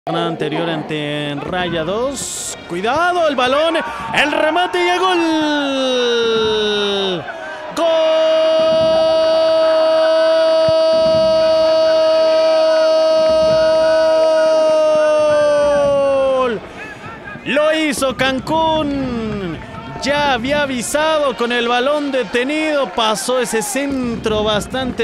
Anterior ante Rayados. Cuidado el balón, el remate y el gol. ¡Gol! Lo hizo Cancún. Ya había avisado con el balón detenido. Pasó ese centro bastante